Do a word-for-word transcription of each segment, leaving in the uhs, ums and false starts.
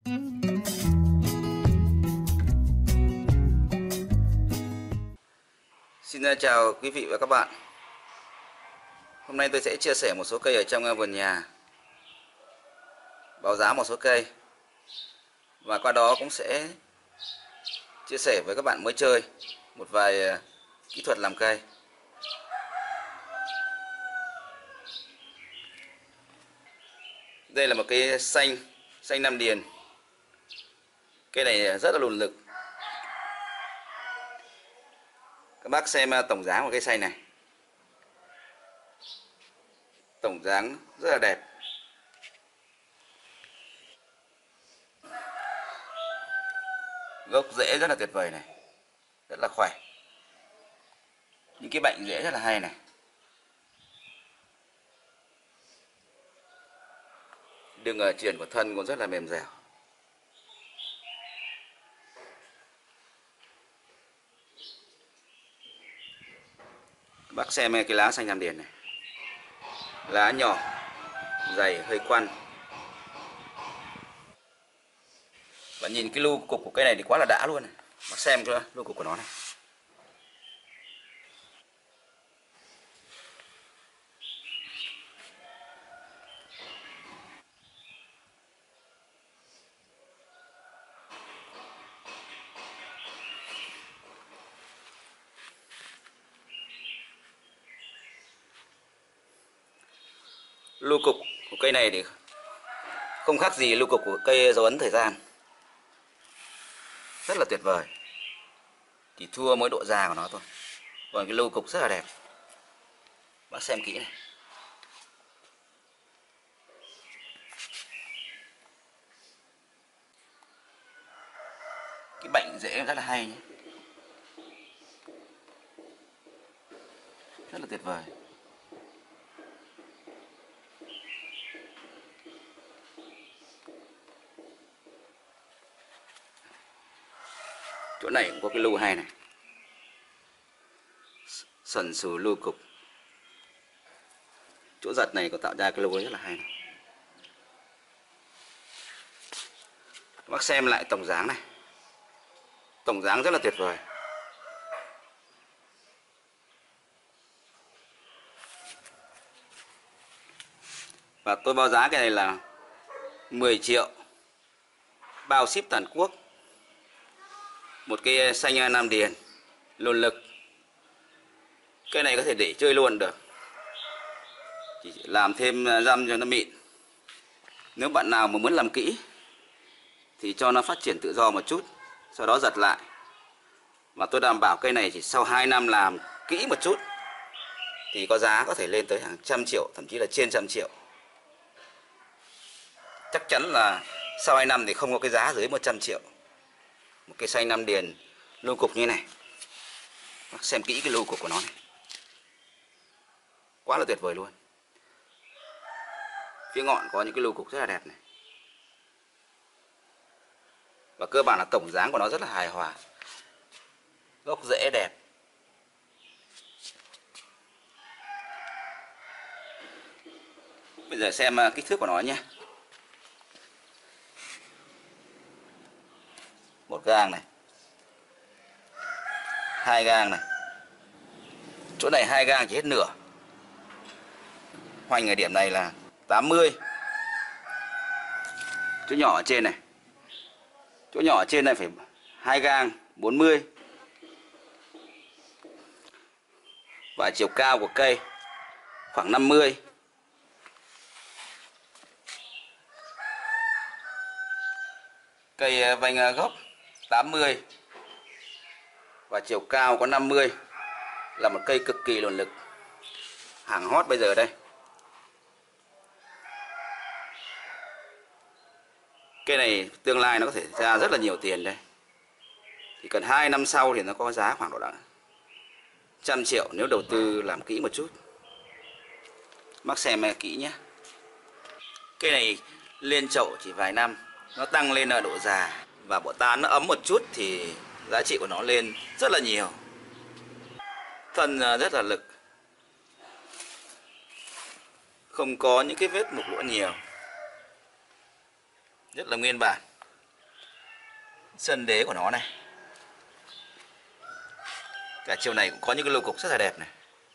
Xin chào quý vị và các bạn. Hôm nay tôi sẽ chia sẻ một số cây ở trong vườn nhà, báo giá một số cây, và qua đó cũng sẽ chia sẻ với các bạn mới chơi một vài kỹ thuật làm cây. Đây là một cây xanh, xanh Nam Điền. Cây này rất là lùn lực. Các bác xem tổng dáng của cây xanh này. Tổng dáng rất là đẹp. Gốc rễ rất là tuyệt vời này, rất là khỏe. Những cái bệnh rễ rất là hay này. Đường truyền của thân cũng rất là mềm dẻo. Các bác xem cái lá xanh Nam Điền này. Lá nhỏ, dày, hơi khoăn. Và nhìn cái lu cục của cây này thì quá là đã luôn này. Bác xem cái lu cục của nó này. Lu cục của cây này thì không khác gì lu cục của cây dấu ấn thời gian. Rất là tuyệt vời. Chỉ thua mỗi độ già của nó thôi. Còn cái lu cục rất là đẹp. Bác xem kỹ này. Cái bệnh rễ rất là hay nhé. Rất là tuyệt vời. Chỗ này cũng có cái lu hay này. Sần sù lu cục. Chỗ giật này có tạo ra cái lu rất là hay này. Bác xem lại tổng dáng này. Tổng dáng rất là tuyệt vời. Và tôi báo giá cái này là mười triệu. Bao ship toàn quốc. Một cây xanh Nam Điền lùn lực. Cây này có thể để chơi luôn được. Chỉ làm thêm răm cho nó mịn. Nếu bạn nào mà muốn làm kỹ thì cho nó phát triển tự do một chút, sau đó giật lại. Và tôi đảm bảo cây này chỉ sau hai năm làm kỹ một chút thì có giá có thể lên tới hàng trăm triệu, thậm chí là trên trăm triệu. Chắc chắn là sau hai năm thì không có cái giá dưới một trăm triệu. Một cây xanh Nam Điền lu cục như này. Bác xem kỹ cái lu cục của nó này. Quá là tuyệt vời luôn. Phía ngọn có những cái lu cục rất là đẹp này. Và cơ bản là tổng dáng của nó rất là hài hòa. Gốc rễ đẹp. Bây giờ xem kích thước của nó nhé. Một gang này, hai gang này. Chỗ này hai gang chỉ hết nửa. Hoành ở điểm này là tám mươi. Chỗ nhỏ ở trên này. Chỗ nhỏ ở trên này phải hai gang bốn mươi. Và chiều cao của cây khoảng năm mươi. Cây vành gốc tám mươi. Và chiều cao có năm mươi. Là một cây cực kỳ lùn lực. Hàng hot bây giờ đây. Cây này tương lai nó có thể ra rất là nhiều tiền đây. Chỉ cần hai năm sau thì nó có giá khoảng độ là trăm triệu nếu đầu tư làm kỹ một chút. Bác xem kỹ nhé. Cây này lên chậu chỉ vài năm, nó tăng lên ở độ già và bộ tán nó ấm một chút thì giá trị của nó lên rất là nhiều. Thân rất là lực, không có những cái vết mục lũa nhiều, rất là nguyên bản. Sân đế của nó này. Cả chiều này cũng có những cái lô cục rất là đẹp này.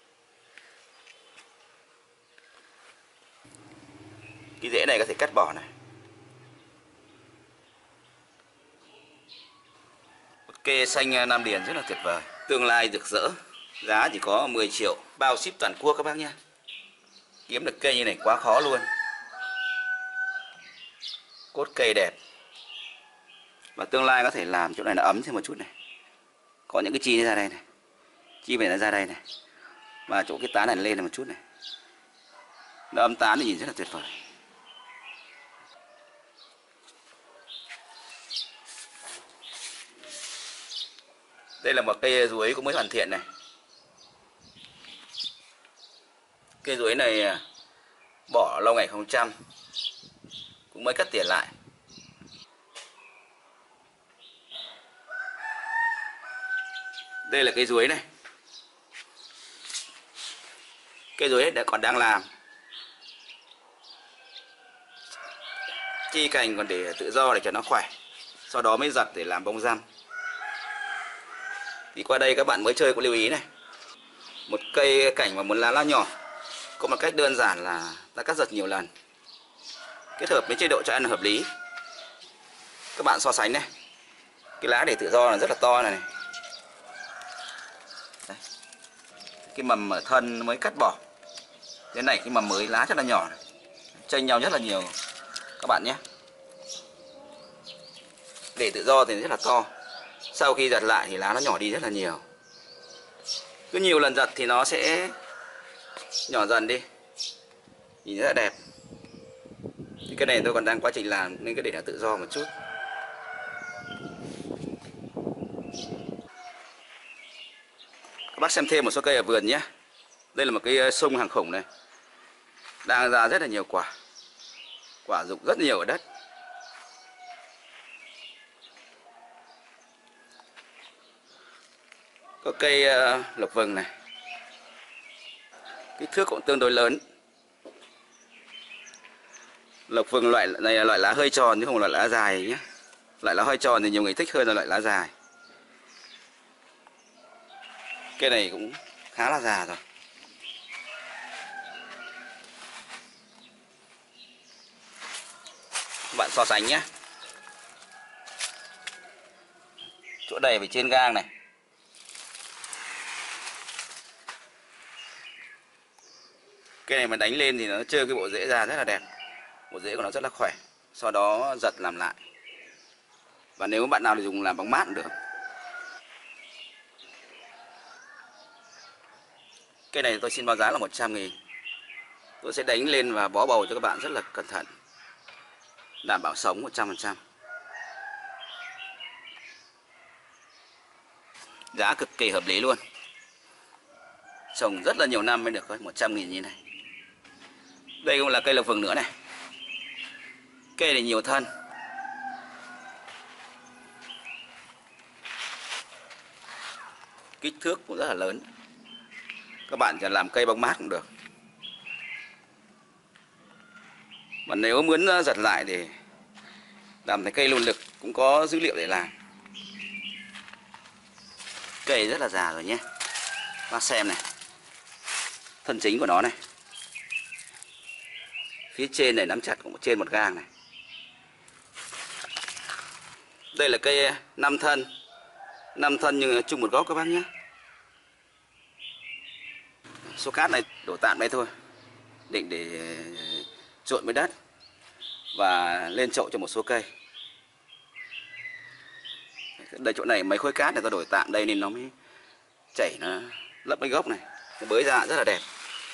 Cái rễ này có thể cắt bỏ này. Một cây xanh Nam Điền rất là tuyệt vời, tương lai rực rỡ. Giá chỉ có mười triệu, bao ship toàn quốc các bác nhé. Kiếm được cây như này quá khó luôn. Cốt cây đẹp. Và tương lai có thể làm chỗ này nó ấm thêm một chút này. Có những cái chi ra đây này. Chi về nó ra đây này. Và chỗ cái tán này lên một chút này. Nó ấm tán thì nhìn rất là tuyệt vời. Đây là một cây ruối cũng mới hoàn thiện này. Cây ruối này bỏ lâu ngày không chăm, cũng mới cắt tỉa lại. Đây là cây ruối này. Cây ruối đã còn đang làm. Chi cành còn để tự do để cho nó khỏe. Sau đó mới giật để làm bông răm. Thì qua đây các bạn mới chơi cũng lưu ý này. Một cây cảnh mà muốn lá lá nhỏ, có một cách đơn giản là ta cắt giật nhiều lần, kết hợp với chế độ cho ăn hợp lý. Các bạn so sánh này. Cái lá để tự do là rất là to này, này. Đây. Cái mầm ở thân mới cắt bỏ. Thế này cái mầm mới lá rất là nhỏ này. Chênh nhau rất là nhiều các bạn nhé. Để tự do thì rất là to. Sau khi giật lại thì lá nó nhỏ đi rất là nhiều. Cứ nhiều lần giật thì nó sẽ nhỏ dần đi, nhìn rất là đẹp. Thì cái này tôi còn đang quá trình làm nên cái để nó tự do một chút. Các bác xem thêm một số cây ở vườn nhé. Đây là một cái sung hàng khủng này, đang ra rất là nhiều quả. Quả rụng rất nhiều ở đất. Có cây lộc vừng này, kích thước cũng tương đối lớn. Lộc vừng loại này là loại lá hơi tròn chứ không là loại lá dài nhé. Loại lá hơi tròn thì nhiều người thích hơn là loại lá dài. Cây này cũng khá là già rồi. Các bạn so sánh nhé. Chỗ này phải trên gang này. Cây này mà đánh lên thì nó chơi cái bộ rễ ra rất là đẹp. Bộ rễ của nó rất là khỏe. Sau đó giật làm lại. Và nếu bạn nào dùng làm bóng mát cũng được. Cây này tôi xin báo giá là một trăm nghìn. Tôi sẽ đánh lên và bó bầu cho các bạn rất là cẩn thận, đảm bảo sống một trăm phần trăm. Giá cực kỳ hợp lý luôn. Trồng rất là nhiều năm mới được một trăm nghìn như này. Đây cũng là cây lộc vừng nữa này. Cây này nhiều thân. Kích thước cũng rất là lớn. Các bạn chỉ làm cây bóng mát cũng được. Mà nếu muốn giật lại thì làm thành cây luồn lực cũng có dữ liệu để làm. Cây rất là già rồi nhé. Bác xem này. Thân chính của nó này. Phía trên này nắm chặt cũng trên một gang này. Đây là cây năm thân. Năm thân nhưng chung một gốc các bác nhé. Số cát này đổ tạm đây thôi. Định để trộn với đất và lên chậu cho một số cây. Đây chỗ này mấy khối cát này tôi đổi tạm đây nên nó mới chảy, nó lấp cái gốc này, nó bới ra rất là đẹp.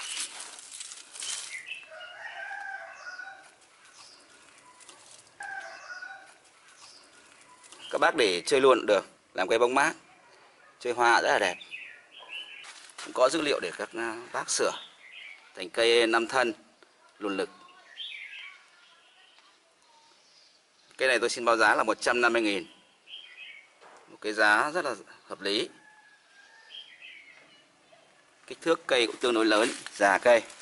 Các bác để chơi luôn cũng được, làm cây bóng mát, chơi hoa rất là đẹp. Cũng có dữ liệu để các bác sửa thành cây năm thân luồn lực. Cây này tôi xin báo giá là một trăm năm mươi nghìn. Một cái giá rất là hợp lý. Kích thước cây cũng tương đối lớn, già cây.